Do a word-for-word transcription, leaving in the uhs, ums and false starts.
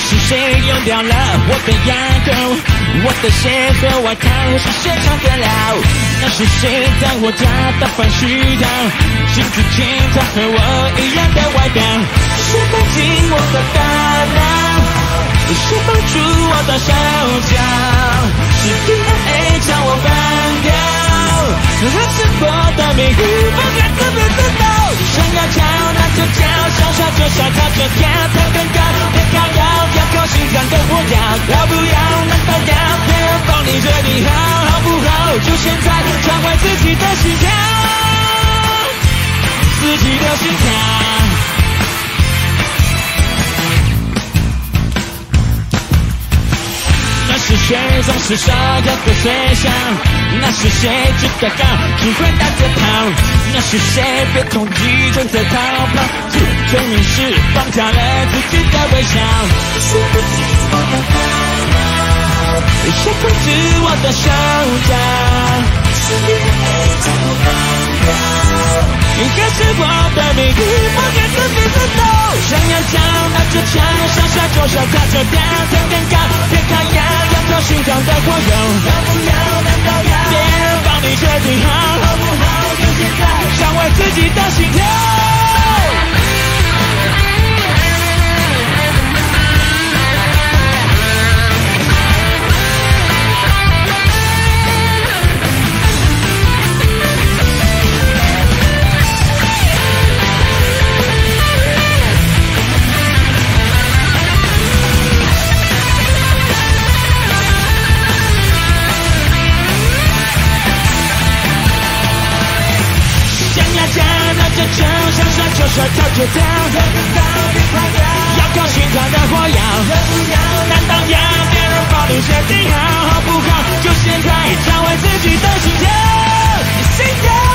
是谁用掉了我的牙膏？我的鞋和外套是谁抢得了？那是谁在我家打翻絮条？星期天他和我一样的外表，谁放进我的大脑？谁绑住我的手脚？是 D N A 将我绑掉，还是我的迷糊不该特别知道？想要跳那就跳，想跳就想跳就跳，跳更高，别跳高，跳高心脏的火药，要不要？难道要别人帮你决定好，好不好？就现在传回自己的心跳，自己的心跳。那是谁总是说要和谁想？那是谁只得高，只会打着跑？那是谁别同意就在逃跑？这证明是放下了自己的微笑。是不是我的烦恼？谁控制我的手脚？是你的将我绑票，还是我的迷糊不该自己知道？想要跳那就跳，想跳就想跳就跳，跳更高，别靠腰，要靠心脏的火油。要不要？难道要别人帮你决定好，好不好？就现在，想为自己的心跳。就想想就想跳就跳，要靠心脏的火药，难道要别人帮你决定好，好不好？就现在，找回自己的心跳，心跳。